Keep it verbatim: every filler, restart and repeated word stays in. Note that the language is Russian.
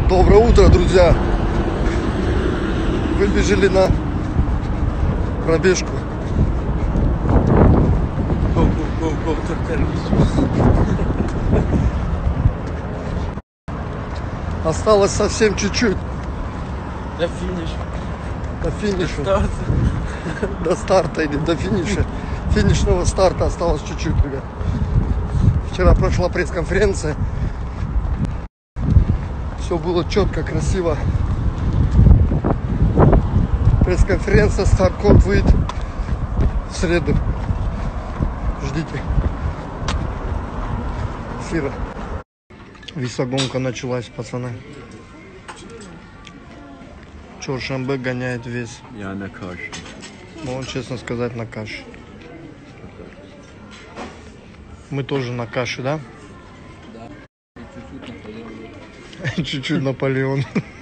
Доброе утро, друзья! Выбежали на пробежку. Осталось совсем чуть-чуть. До финиша. До финиша. До старта. До старта или до финиша. Финишного старта осталось чуть-чуть, ребят. Вчера прошла пресс-конференция. Все было четко, красиво. Пресс-конференция, старт-код выйдет в среду. Ждите. Эфира. Весогонка началась, пацаны. Чоршанбе гоняет вес. Я на каше. Ну, он, честно сказать, на каше. Мы тоже на каше, да? Да. Чуть-чуть Наполеон. Чуть-чуть Наполеон.